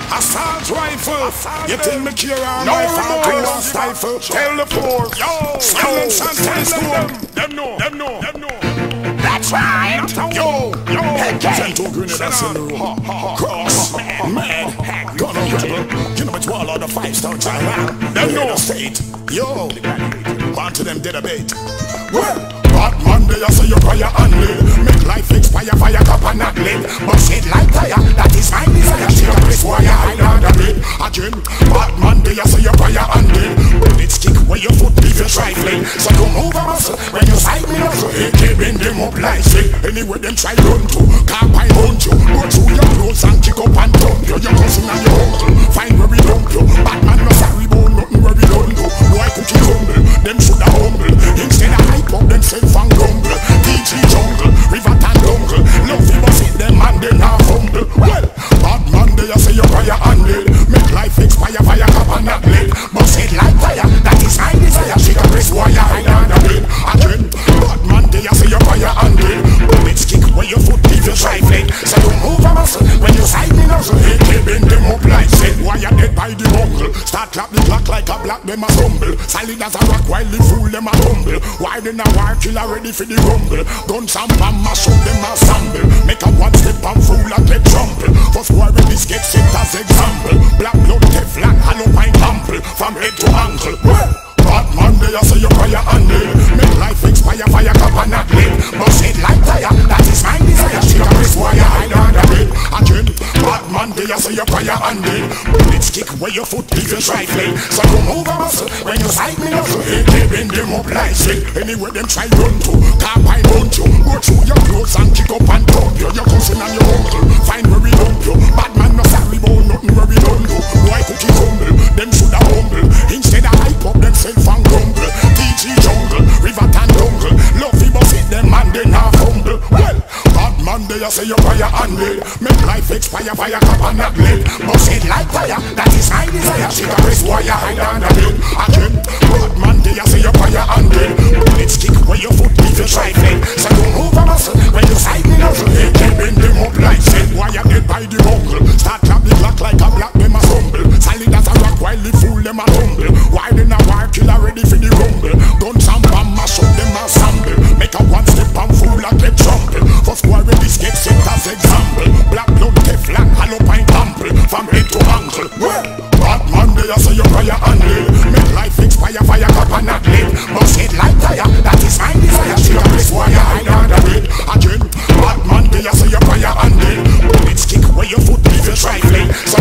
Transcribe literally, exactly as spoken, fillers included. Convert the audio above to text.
Assault rifle. You think me care on my father and stifle? Tell the force. Yo, silence and tell them. Them know, them know, them know. That's right. Yo, yo. Okay. Send two grenades in the room. Cross, man, gun on rebel. You know which wall of the five-star giant. Them know. State. Yo, on to them dead bait. Well, bad Monday, I say you fire and live. Make life expire, fire cup and not live. But shit like tire, that is my desire. She got this wire, I don't have it. Again, bad Monday, I say you fire and live. Bullets kick where your foot leave you trifling. So don't move a muscle when you sight me muscle. A K bend them up like shit. Anyway them try run to, can't find hunt you. Go through your clothes and kick up and dump you. Your cousin and your uncle, find where we dump you. Bad man no sorry about nothing where we don't do. Boy cookie humble, them shoulda humble. Instead of hype up themself and grumble. D G jungle, river and jungle. Love you must hit them and they not humble. Well, bad man they say you fire and lead. Make life expire, fire cup and not lead. But it like fire, that is my desire. She got this wire, I don't have it. Again, bad man they say you fire and lead. Bullets kick where your foot leave you trifling. So don't move a muscle when you sight me nozzle. A K bend them up like shit. Why you dead by the bungle? Start clap the clock like a black, them a stumble. Solid as a rock while the fool them a humble. Why they not war killer ready for the rumble? Guns and bomb mash up them ensemble. Make a one step and fool and get trample. First war with this get set as example. Black blood, Teflon, hollow pine ample. From head to ankle. Well, bad man they a say you fire and lead. Make life expire, fire cup and not lead. But shit like tire, that is my desire. She got this wire, I don't have it. Again, bad man they a say you fire and lead. Bullets kick where your foot leave you trifling. So don't move a muscle when you sight me nozzle. A K bend them up like shit. Anyway them try run to, can't find hunt you. Go through your clothes and kick up and dump you. Your cousin and your uncle, find where we dump you. Bad man no sorry about nothing where we don't do. Boy cookie humble, them shoulda humble. Instead of hype up themself and grumble. D G jungle, river and jungle. Love you must hit them and they not humble. Well, bad man they a say you fire and lead. Make life expire, fire cup and not lead. But it like fire, that is my desire. She got this wire, I don't have it. Again, bad man they a say you fire and lead. Bullets kick where your foot leave you trifling. So don't move a muscle when you sight me nozzle. A K bend them up like shit. Why you dead by the bungle? Start clap the clock like a black, them a stumble. Solid as a rock while the fool them a humble. Why they not war killer ready for the rumble? Guns and bomb mash up them ensemble. Make a one step and fool and get trample. First war with this get set as example. Black blood, Teflon, hollow pine ample. From head to ankle. Well, bad man they a say you fire and lead. Make life expire, fire cup and not lead. But shit like tire, that is my desire. She got this wire, I don't have it. Again, bad man they a say you fire and lead. Bullets kick where your foot leave you trifling. So